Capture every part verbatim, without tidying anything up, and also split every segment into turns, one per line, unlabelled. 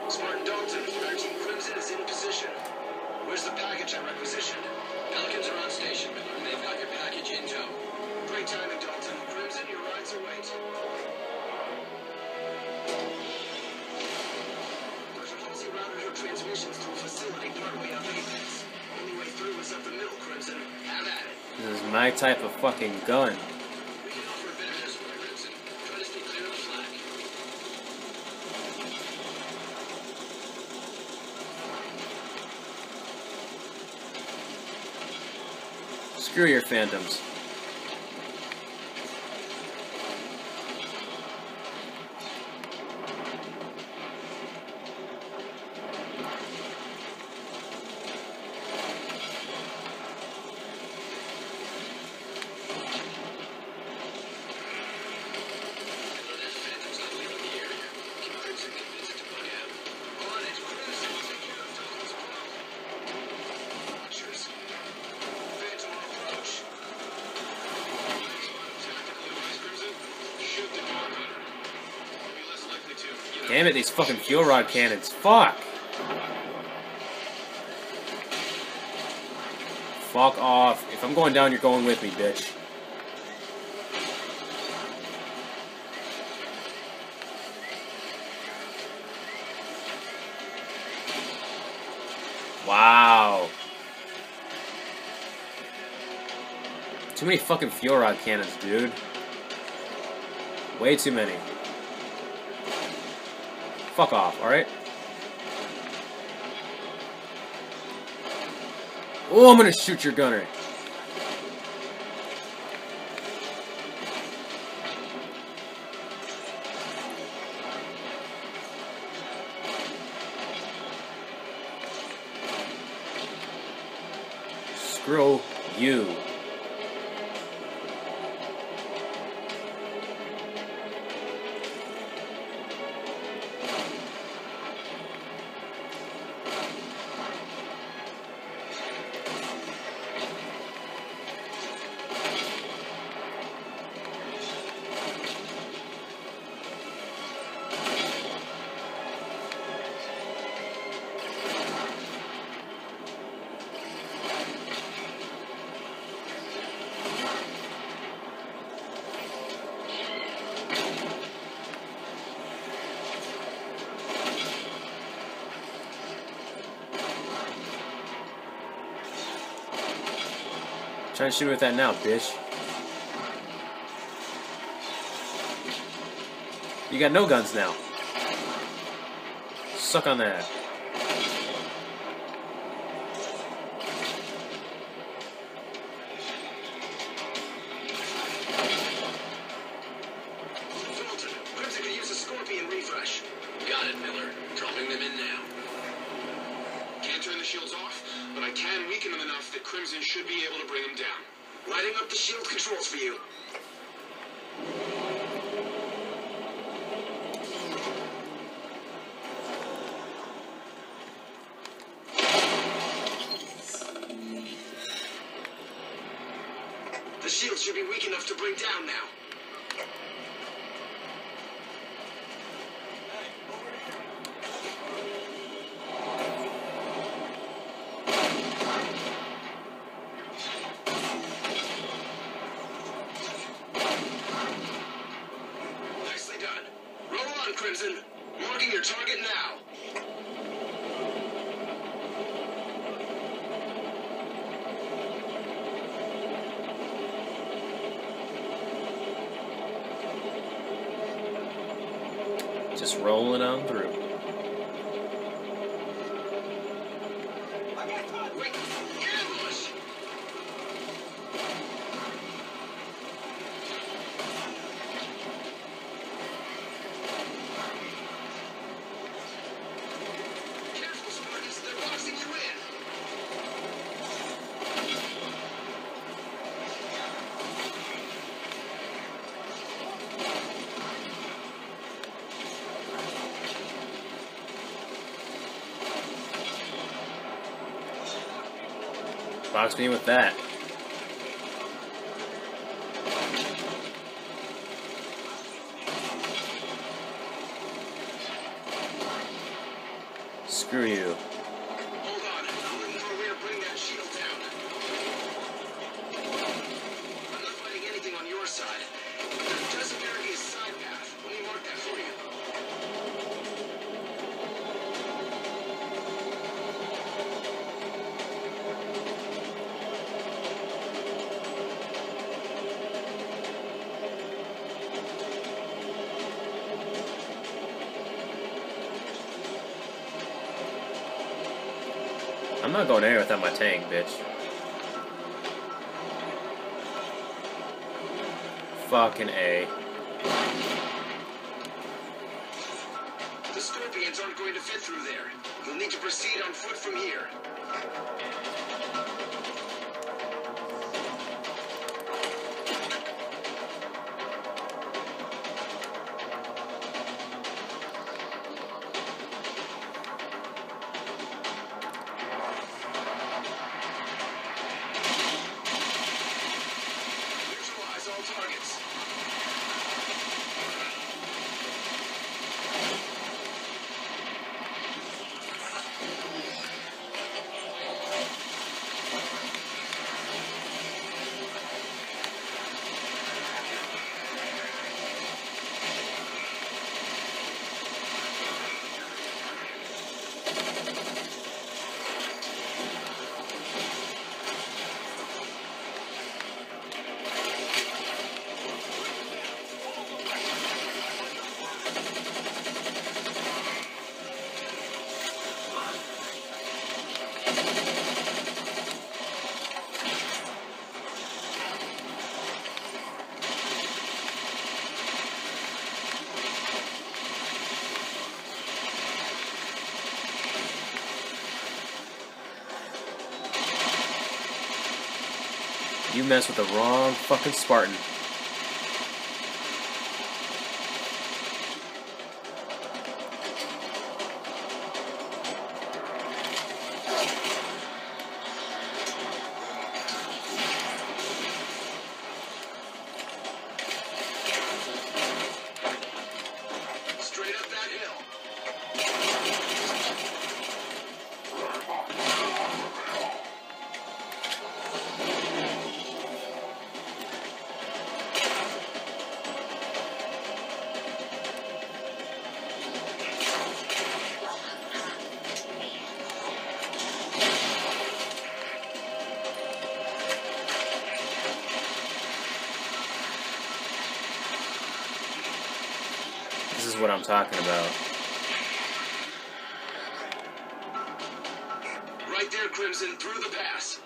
Spartan Dalton, our Team Crimson is in position. Where's the package I requisitioned? Pelicans are on station, Miller. They've got your package in tow. Great timing, Dalton. Crimson, your rides await. There's a policy routed her transmissions to a facility partway up Apex. Only way through is up the middle, Crimson. Have at it.
This is my type of fucking gun.
We can offer a bit of escort, Crimson. Try to stay clear of the flag.
Screw your phantoms. Damn it, these fucking fuel rod cannons. Fuck! Fuck off. If I'm going down, you're going with me, bitch. Wow. Too many fucking fuel rod cannons, dude. Way too many. Fuck off, alright? Oh, I'm gonna shoot your gunner. Screw you. Try to shoot with that now, bitch. You got no guns now. Suck on that.
Dalton, Crimson could use a Scorpion refresh. Got it, Miller. Dropping them in now. Can't turn the shields off, but I can weaken them enough that Crimson should be able to bring them down. Lighting up the shield controls for you. The shield should be weak enough to bring down now. Crimson, marking your target now.
Just rolling on through.
Wait, ambush!
Box me with that. Screw you.
Hold on. I'm looking for a way to bring that shield down. I'm not finding anything on your side. There does appear to be a side path. Let me mark that for you.
I'm not going anywhere without my tank, bitch. Fucking A.
The Scorpions aren't going to fit through there. You'll need to proceed on foot from here. Neutralize all targets.
You mess with the wrong fucking Spartan.
Straight up that hill.
This is what I'm talking about.
Right there, Crimson, through the pass.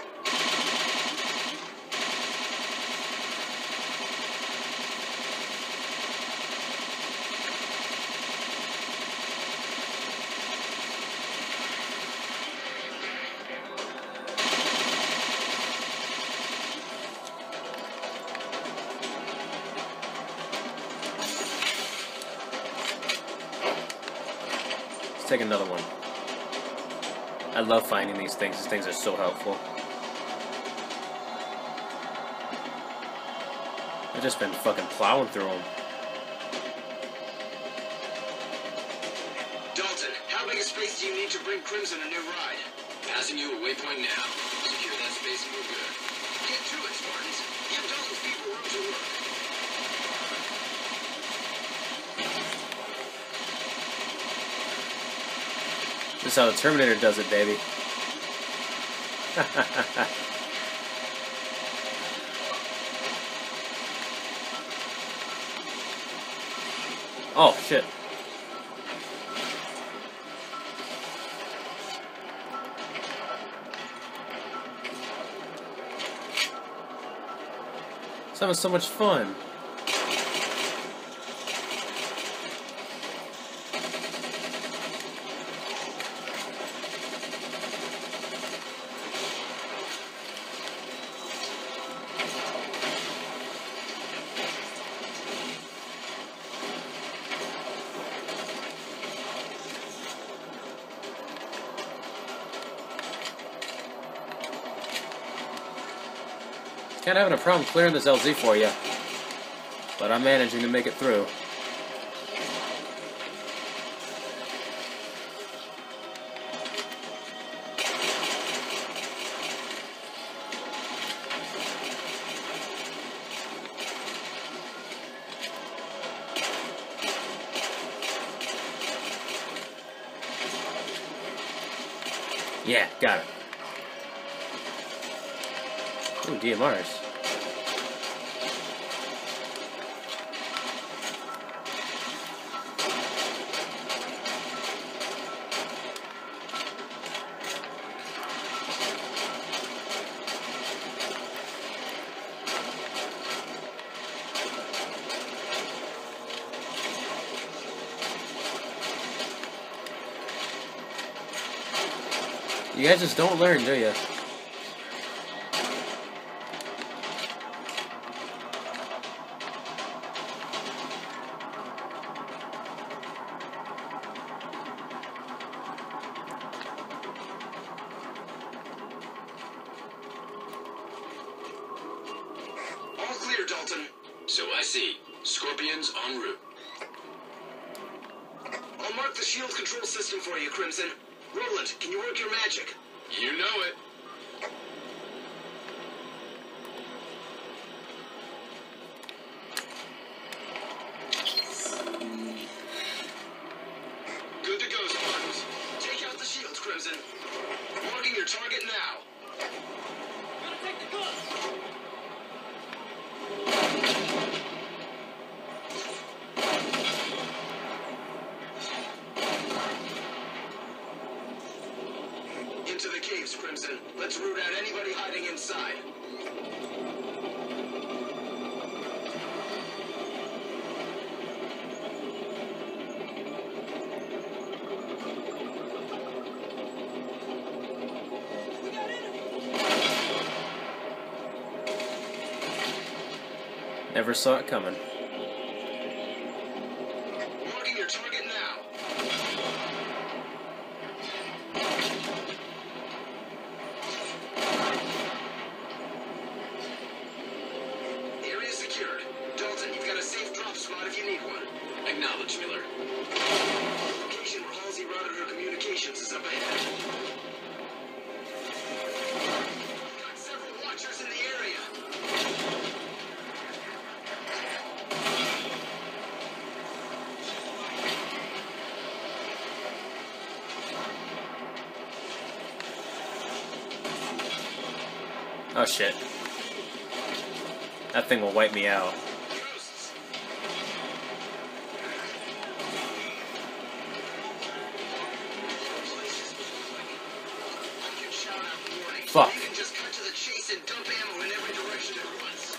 Let's take another one. I love finding these things. These things are so helpful. I've just been fucking plowing through them.
Dalton, how big a space do you need to bring Crimson a new ride? Passing you a waypoint now. Secure that space and we're good. Get to it, Spartans. Give Dalton's people room to work.
This is how the Terminator does it, baby. Oh, shit. It's having so much fun. Kind of having a problem clearing this L Z for you, but I'm managing to make it through. Yeah, got it. Ooh, D M Rs. You guys just don't learn, do you?
All clear, Dalton. So I see. Scorpions en route. I'll mark the shield control system for you, Crimson. Roland, can you work your magic? You know it. Good to go, Spartans. Take out the shields, Crimson. Marking your target now. Gotta take the gun. Into the caves, Crimson. Let's root out anybody hiding inside.
Never saw it coming.
Marking your target now. Area secured. Dalton, you've got a safe drop spot if you need one. Acknowledge, Miller. The location where Halsey routed her communications is up ahead. Got several watchers in the area.
Oh shit. That thing will wipe me out.
Ghosts. I can shout out warning.
Fuck.
You can just cut to the chase and dump ammo in every direction at once.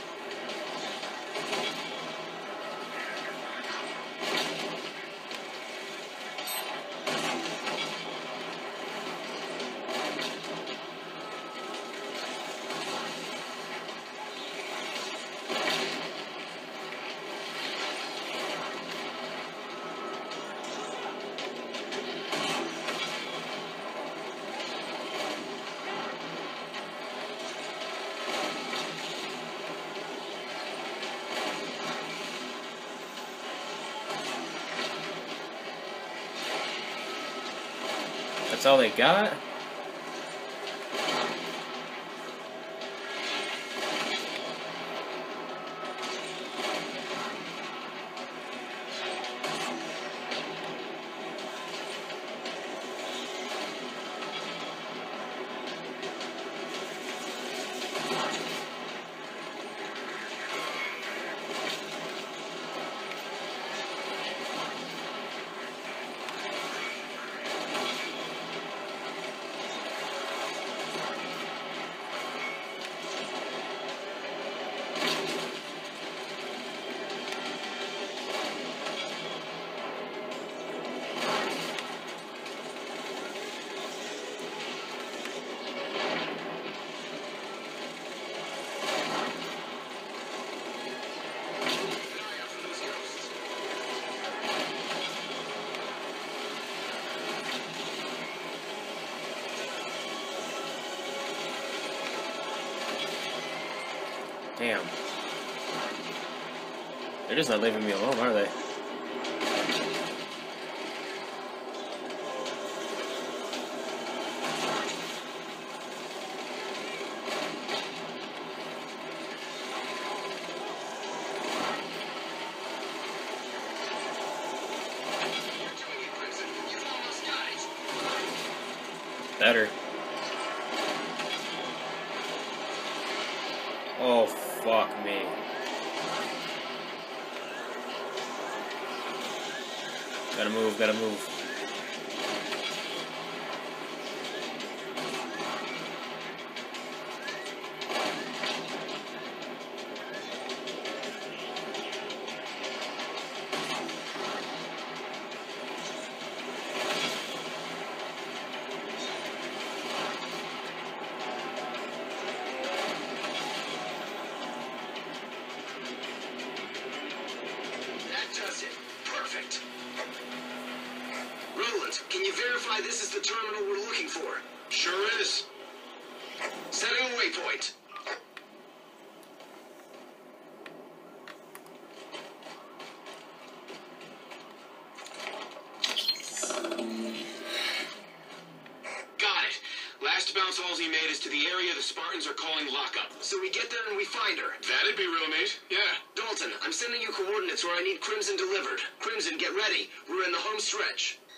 That's all they got? Damn. They're just not leaving me alone, are they? Better. Oh, fuck me. Gotta move, gotta move.
Can you verify this is the terminal we're looking for? Sure is. Setting a waypoint. Got it. Last bounce Halsey made is to the area the Spartans are calling lockup. So we get there and we find her. That'd be real neat. Yeah. Dalton, I'm sending you coordinates where I need Crimson delivered. Crimson, get ready. We're in the home stretch.